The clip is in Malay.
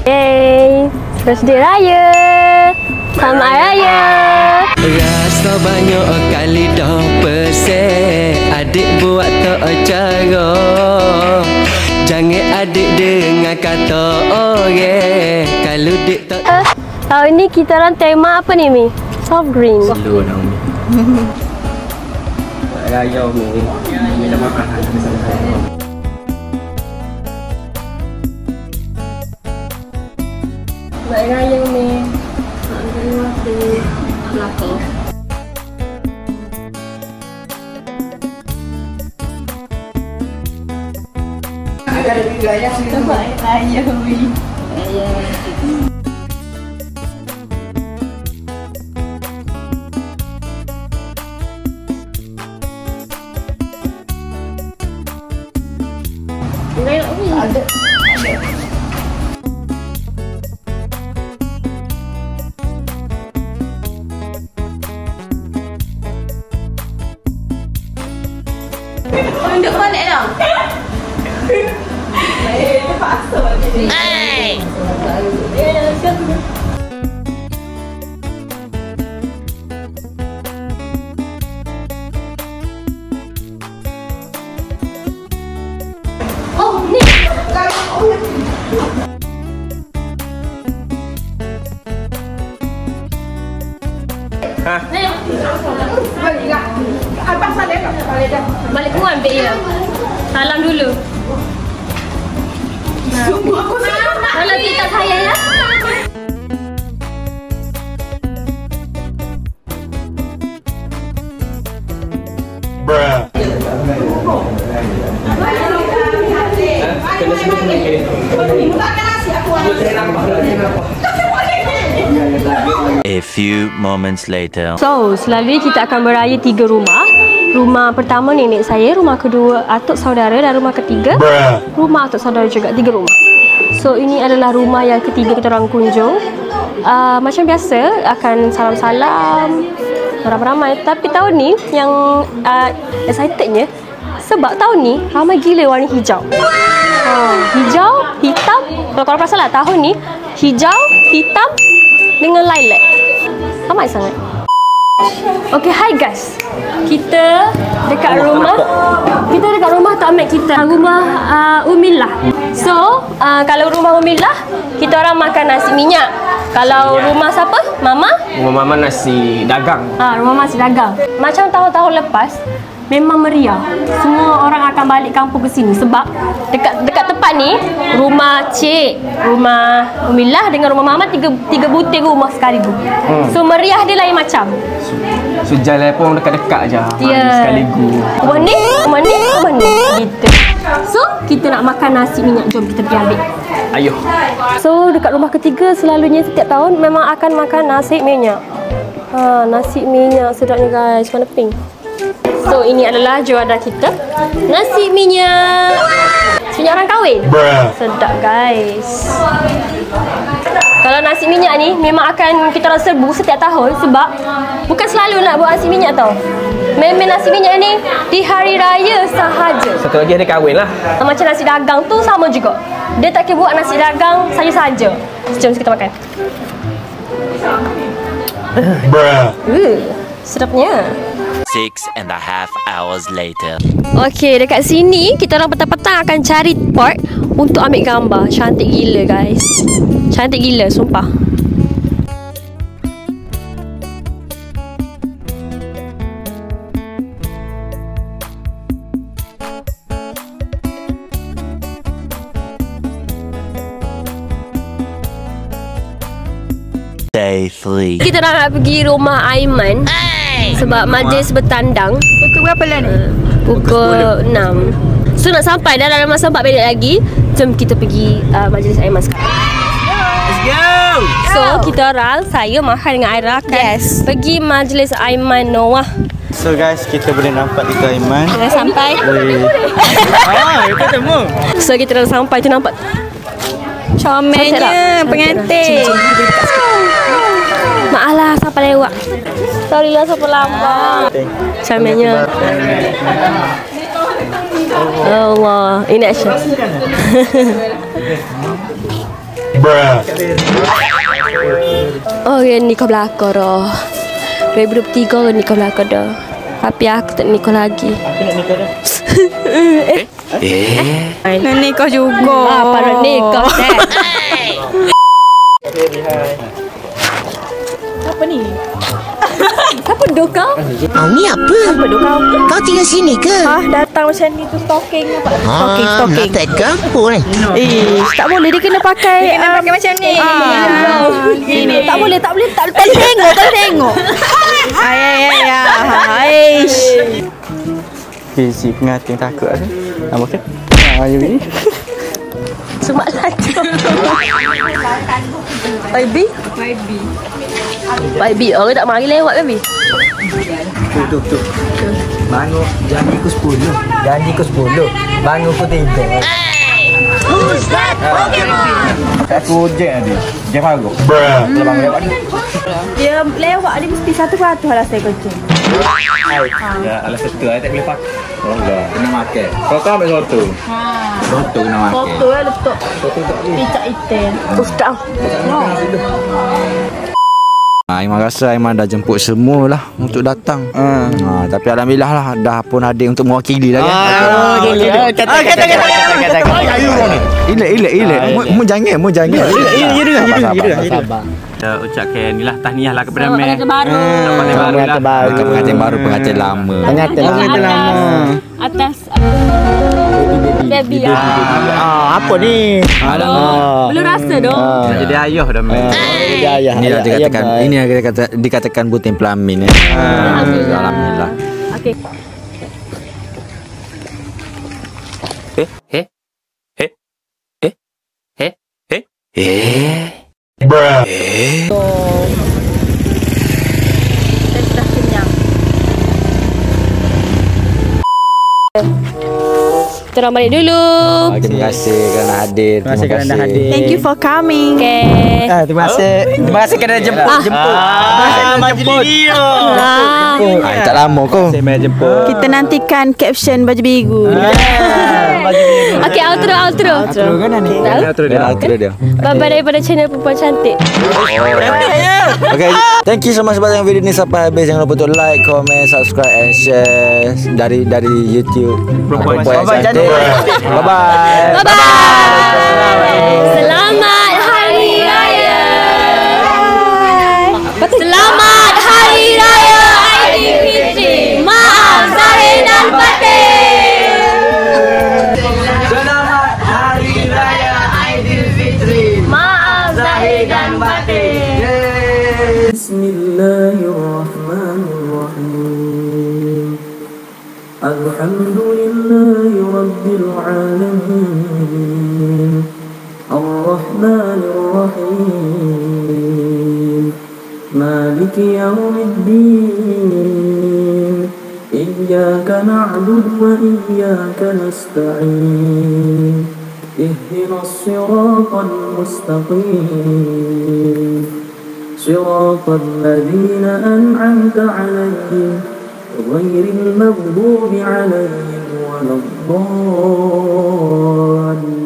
Yeay, birthday raya. Selamat raya. Rasa banyak kali dah pesek, adik buat tak cara. Jangan adik dengar kata orang, kalau dik tak. Tahun ni kita orang tema apa ni, Mi? Soft green. Slow dah Mi. Raya Mi. Mi dah makan bersama saya. Selamat raya, Mi. Terima kasih. Belakang. Selamat raya, Mi. Ada. Duduk balik dah. Terpaksa. Hai. Oh, ni. Ha? Balik keluar ambil dia. Salam dulu. Sungguh aku sayang. Kalau kita sayang ya. Bruh. A few moments later. So, selalunya kita akan beraya 3 rumah. Rumah pertama nenek saya, rumah kedua atuk saudara dan rumah ketiga rumah atuk saudara juga, 3 rumah. So, ini adalah rumah yang ketiga kita orang kunjung. Macam biasa akan salam-salam, beramai-ramai. Tapi tahun ni yang excitednya sebab tahun ni ramai gila warna hijau. Hijau, hitam. Kalau korang perasan lah, tahun ni hijau, hitam dengan lilac. Ramai sangat. Okay, hi guys. Kita dekat rumah. Kita dekat rumah Tok Mat kita. Rumah Umillah. So, kalau rumah Umillah, kita orang makan nasi minyak. Kalau rumah siapa? Mama? Rumah Mama nasi dagang. Rumah nasi dagang. Macam tahun-tahun lepas, memang meriah. Semua orang akan balik kampung ke sini sebab dekat tempat ni rumah Cik, rumah Umillah dengan rumah Mama tiga butir rumah sekaligus. So meriah dia lain macam. So jalan pun dekat-dekat je. Sekaligus. Rumah ni gitu. So kita nak makan nasi minyak, jom kita pergi ambil. Ayuh. So dekat rumah ketiga selalunya setiap tahun memang akan makan nasi minyak. Nasi minyak sedapnya guys, warna pink. So ini adalah juadah kita, nasi minyak. Minyak orang kahwin. Sedap guys. Kalau nasi minyak ni memang akan kita orang serbu setiap tahun sebab bukan selalu nak buat nasi minyak tau. Memang nasi minyak ni di hari raya sahaja. Satu lagi hari kahwin lah. Macam nasi dagang tu sama juga. Dia tak kira buat nasi dagang saja-saja. Jom kita makan. Sedapnya. 6.5 hours later. Okey, dekat sini kita orang petang-petang akan cari spot untuk ambil gambar. Cantik gila guys. Cantik gila, sumpah. Day 3. Kita nak pergi rumah Aiman. Sebab majlis bertandang. Pukul berapa lah ni? Pukul 6. So nak sampai dah dalam masa 4 minit lagi. Jom kita pergi majlis Aiman sekarang. Let's go! So kita orang, saya, Maha dengan Aira akan pergi majlis Aiman Noah. So guys, kita boleh nampak itu Aiman. Dah sampai. Kita temu. So kita dah sampai tu, nampak Comelnya pengantin. Maaflah sampai lewat. Sorry lah sampai lama. Comelnya. Allah, ini action. Oh, yang nikah belakang dah. 2023 nikah belakang dah. Tapi aku tak nikah lagi. Aku nak nikah dah. Nak nikah juga. Apa nak nikah teh? Apa ni? Siapa duk kau? Ni apa? Apa duk kau? Kau tinggal sini ke? Datang macam ni tu stalking apa? Stalking. Nak tak ke apa ni? Tak boleh dia kena pakai. Dia kena pakai macam ni. Gini. Tak boleh tengok. Aish. Busy pengantin takut ada. Nama kan? You ni. Semak lagi. Baby? Baby, orang tak mari lewat baby. Tu. Bangun janji ku 10. Bangun ku 3. Aku je dia. Dia bagus. Kalau bangun lewat ni. Dia lewat dia mesti satu patuh lah saya kerja. Ya, alas satu tak boleh pakai. Oh enggak, kena makan. Kau kau ambil soto. Soto kena makan. Foto lah letak. Picak ikan. Ustaz. Aiman rasa Aiman dah jemput semua lah untuk datang. Tapi alhamdulillah lah dah pun ada untuk mewakili lah kan. Kata. Ilek. Mu jangan. Sabar. Kita ucapkan inilah tahniah lah kepada Meh. Pengantin baru. Pengantin baru, pengantin lama. Pengantin lama. Atas Baby. Apa ni? belum rasa dah. Jadi ayah dah Meh. Inilah dikatakan butin pelamin ya. Alhamdulillah. Okey. Saya sudah kenyang. Kita orang balik dulu. Terima kasih kerana hadir. Terima kasih kerana hadir. Thank you for coming. Okay. Terima kasih kerana jemput. Majlis dia. Tak lama kau. Saya Meh jemput. Kita nantikan caption baju biru. Okey, outro. Outro kan ni? Outro dia. Bye-bye daripada channel Perempuan Cantik. Okay, thank you so much sebab tengok video ni sampai habis. Jangan lupa untuk like, comment, subscribe and share dari YouTube Perempuan Cantik. Bye-bye. Selamat Hari Raya. Selamat Hari Raya Aidilfitri. Maaf zahir dan batin. Selamat Hari Raya Aidilfitri. Maaf zahir dan batin. Bismillahirrahmanirrahim. Alhamdulillahi Rabbil Alamin. Ar-Rahmanir Rahim. Maliki Yawmiddin. Iyyaka na'budu wa iyyaka nasta'in. Ihdinas siratal mustaqim. Siratal ladzina an'amta 'alaihim ghairil maghdubi 'alaihim waladdallin.